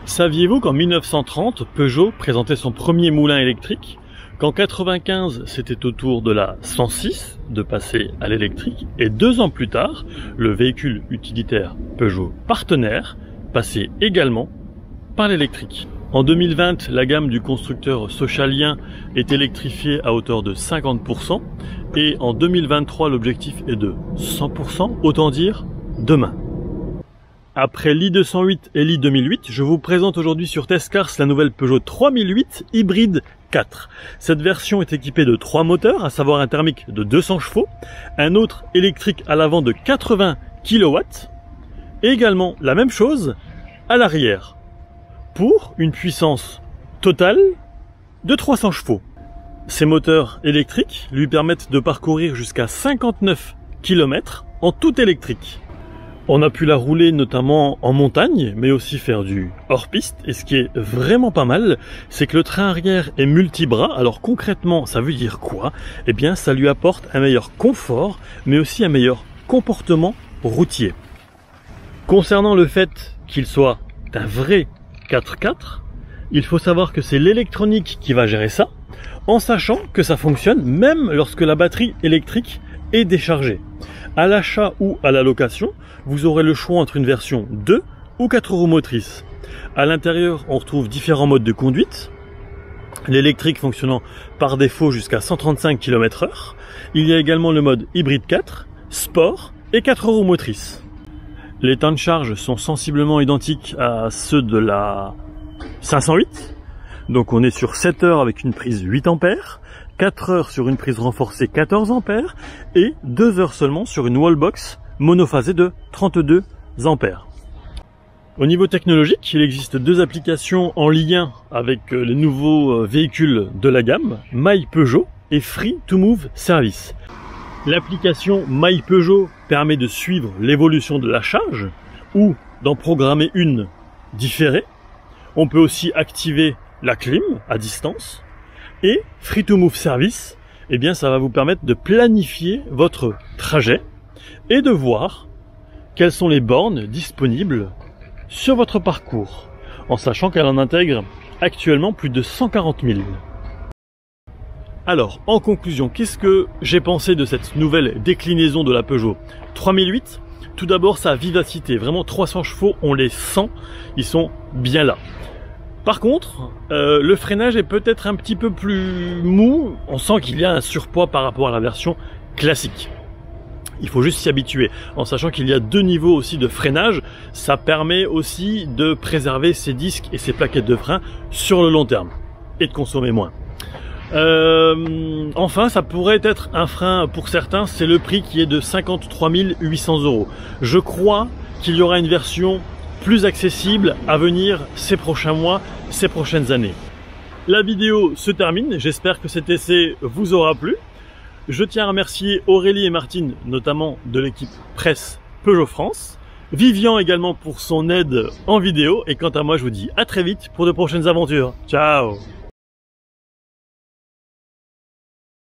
Saviez-vous qu'en 1930, Peugeot présentait son premier moulin électrique, qu'en 1995, c'était au tour de la 106 de passer à l'électrique, et 2 ans plus tard, le véhicule utilitaire Peugeot Partenaire passait également par l'électrique. En 2020, la gamme du constructeur Socialien est électrifiée à hauteur de 50%, et en 2023, l'objectif est de 100%, autant dire demain. Après l'i208 et l'i2008, je vous présente aujourd'hui sur Testcars la nouvelle Peugeot 3008 Hybride 4. Cette version est équipée de 3 moteurs, à savoir un thermique de 200 chevaux, un autre électrique à l'avant de 80 kW, et également la même chose à l'arrière, pour une puissance totale de 300 chevaux. Ces moteurs électriques lui permettent de parcourir jusqu'à 59 km en tout électrique. On a pu la rouler notamment en montagne, mais aussi faire du hors-piste. Et ce qui est vraiment pas mal, c'est que le train arrière est multibras. Alors concrètement, ça veut dire quoi? Eh bien, ça lui apporte un meilleur confort, mais aussi un meilleur comportement routier. Concernant le fait qu'il soit un vrai 4x4, il faut savoir que c'est l'électronique qui va gérer ça, en sachant que ça fonctionne même lorsque la batterie électrique est déchargée. À l'achat ou à la location, vous aurez le choix entre une version 2 ou 4 roues motrices. À l'intérieur, on retrouve différents modes de conduite. L'électrique fonctionnant par défaut jusqu'à 135 km/h. Il y a également le mode hybride 4, sport et 4 roues motrices. Les temps de charge sont sensiblement identiques à ceux de la 508. Donc on est sur 7 heures avec une prise 8 ampères, 4 heures sur une prise renforcée 14 ampères et 2 heures seulement sur une wallbox monophasée de 32 ampères. Au niveau technologique, il existe 2 applications en lien avec les nouveaux véhicules de la gamme, My Peugeot et Free to Move Service. L'application My Peugeot permet de suivre l'évolution de la charge ou d'en programmer une différée. On peut aussi activer la clim à distance. Et Free to Move Service, eh bien ça va vous permettre de planifier votre trajet et de voir quelles sont les bornes disponibles sur votre parcours, en sachant qu'elle en intègre actuellement plus de 140 000. Alors, en conclusion, qu'est-ce que j'ai pensé de cette nouvelle déclinaison de la Peugeot 3008? Tout d'abord, sa vivacité. Vraiment, 300 chevaux, on les sent, ils sont bien là. Par contre, le freinage est peut-être un petit peu plus mou. On sent qu'il y a un surpoids par rapport à la version classique. Il faut juste s'y habituer, en sachant qu'il y a 2 niveaux aussi de freinage. Ça permet aussi de préserver ses disques et ses plaquettes de frein sur le long terme et de consommer moins. Enfin, ça pourrait être un frein pour certains. C'est le prix qui est de 53 800 €. Je crois qu'il y aura une version plus accessible à venir ces prochains mois, ces prochaines années. La vidéo se termine, j'espère que cet essai vous aura plu. Je tiens à remercier Aurélie et Martine, notamment de l'équipe presse Peugeot France, Vivian également pour son aide en vidéo, et quant à moi je vous dis à très vite pour de prochaines aventures. Ciao!